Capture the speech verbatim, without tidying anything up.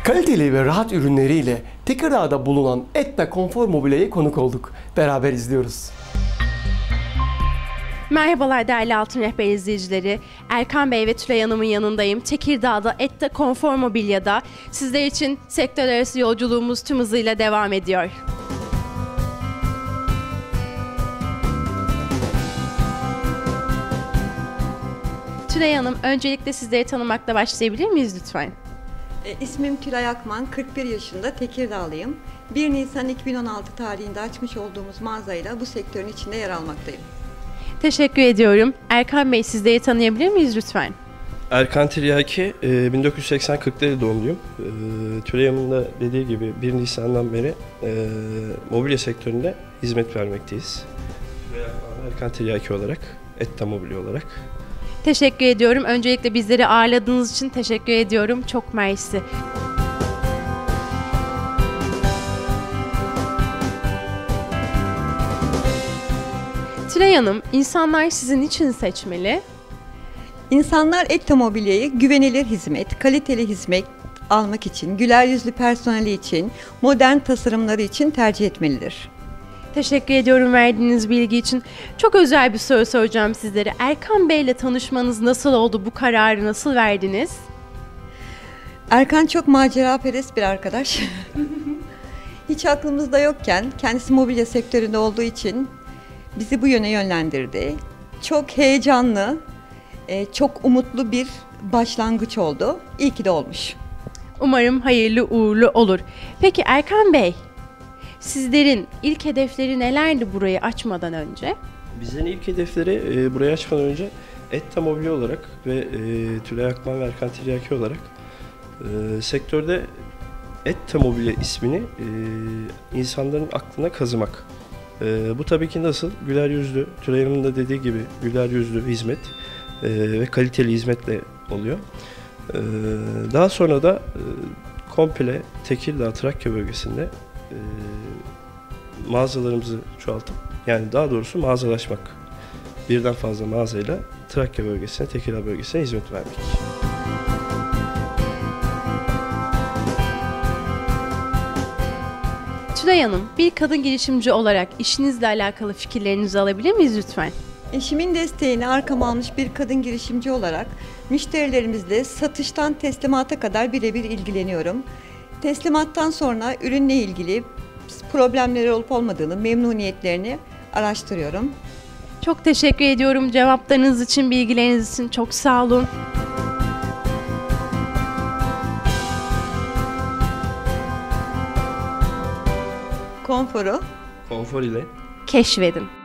Kaliteli ve rahat ürünleriyle Tekirdağ'da bulunan Etta Konfor Mobilya'ya konuk olduk. Beraber izliyoruz. Merhabalar değerli Altın Rehber izleyicileri. Erkan Bey ve Tülay Hanım'ın yanındayım. Tekirdağ'da Etta Konfor Mobilya'da sizler için sektör arası yolculuğumuz tüm hızıyla devam ediyor. Tülay Hanım, öncelikle sizleri tanımakla başlayabilir miyiz lütfen? E, ismim Tülay Akman, kırk bir yaşında, Tekirdağlıyım. bir Nisan iki bin on altı tarihinde açmış olduğumuz mağazayla bu sektörün içinde yer almaktayım. Teşekkür ediyorum. Erkan Bey, sizleri tanıyabilir miyiz lütfen? Erkan Tiryaki, bin dokuz yüz seksen Kırklareli doğumluyum. Tülay Hanım'ın da dediği gibi bir Nisan'dan beri e, mobilya sektöründe hizmet vermekteyiz. Erkan Tiryaki olarak, Etta Mobilya olarak. Teşekkür ediyorum. Öncelikle bizleri ağırladığınız için teşekkür ediyorum. Çok mersi. Tülay Hanım, insanlar sizin için seçmeli? İnsanlar Etta Mobilya'yı güvenilir hizmet, kaliteli hizmet almak için, güler yüzlü personeli için, modern tasarımları için tercih etmelidir. Teşekkür ediyorum verdiğiniz bilgi için. Çok özel bir soru soracağım sizlere. Erkan Bey ile tanışmanız nasıl oldu? Bu kararı nasıl verdiniz? Erkan çok maceraperest bir arkadaş. Hiç aklımızda yokken kendisi mobilya sektöründe olduğu için bizi bu yöne yönlendirdi. Çok heyecanlı, çok umutlu bir başlangıç oldu. İyi ki de olmuş. Umarım hayırlı uğurlu olur. Peki Erkan Bey, sizlerin ilk hedefleri nelerdi burayı açmadan önce? Bizlerin ilk hedefleri e, burayı açmadan önce Etta Mobilya olarak ve e, Tülay Akman ve Erkan Tiryaki olarak e, sektörde Etta Mobilya ismini e, insanların aklına kazımak. E, bu tabii ki nasıl? Güler yüzlü, Tülay Hanım'ın da dediği gibi güler yüzlü hizmet e, ve kaliteli hizmetle oluyor. E, daha sonra da e, komple Tekirdağ, Trakya bölgesinde e, mağazalarımızı çoğaltıp, yani daha doğrusu mağazalaşmak. Birden fazla mağazayla Trakya bölgesine, Tekirdağ bölgesine hizmet vermek. Tülay Hanım, bir kadın girişimci olarak işinizle alakalı fikirlerinizi alabilir miyiz lütfen? Eşimin desteğini arkama almış bir kadın girişimci olarak müşterilerimizle satıştan teslimata kadar birebir ilgileniyorum. Teslimattan sonra ürünle ilgili problemleri olup olmadığını, memnuniyetlerini araştırıyorum. Çok teşekkür ediyorum cevaplarınız için, bilgileriniz için. Çok sağ olun. Konforu Konfor ile Keşfedin.